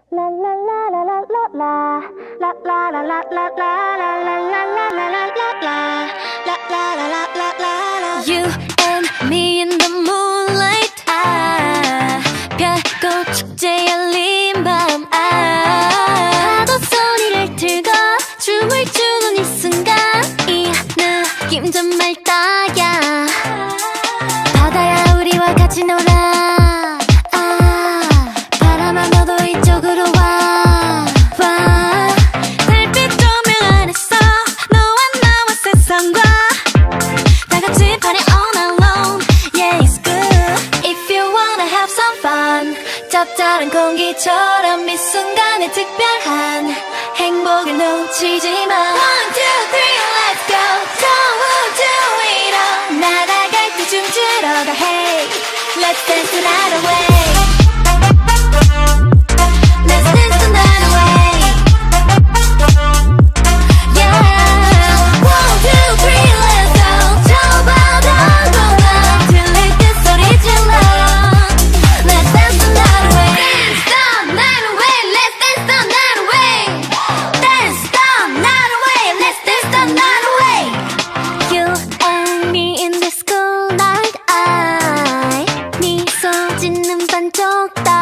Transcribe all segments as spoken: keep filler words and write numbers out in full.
You and me in the moonlight. 아, 별꽃 축제 열린 밤. 아, 파도 소리를 틀고 춤을 추는 이 순간. 이 느낌 정말 딱이야. 바다야 우리와 같이 놀아. 짭짤한 공기처럼 이 순간에 특별한 행복을 놓치지 마. One, two, three, let's go. 저 우주 위로 날아갈 때 춤추러 가. Hey, let's dance the night away. Let's dance the night away. Yeah. One, two, three, let's go. 저 바다 공간 들릴 때 소리 질러. Let's dance the night away. Dance the night away. Let's dance the night away. Dance the night away. Let's dance the night away. You and me in this cool night. I 미소 짓는 반쪽 딸.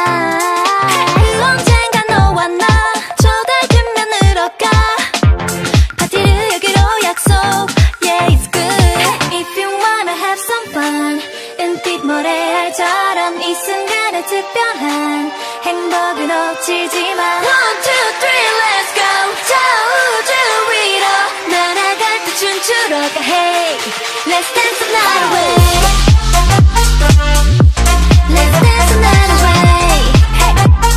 그 언젠가 너와 나 저 달빛면으로 가. 파티를 여기로 약속. Yeah, it's good. If you wanna have some fun. 은빛 모래알처럼 이 순간의 특별한 행복을 놓치지 마. One, two, three, let's go. 저 우주 위로 날아갈 때 춤추러 가. Hey, let's dance the night away. Let's dance the night away. Hey,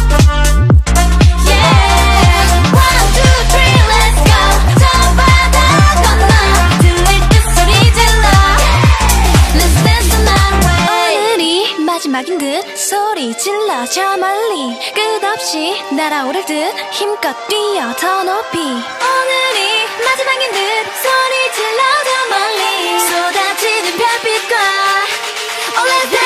yeah. One, two, three, let's go. 저 바다 건너 들릴 때 소리 질러. Let's dance the night away. 오늘이 마지막인 듯 소리 질러. 저 멀리 끝없이 날아오를 듯 힘껏 뛰어 더 높이. 오늘이 마지막인 듯 소리 질러. 저 멀리 쏟아지는 별빛과 Oh let's dance.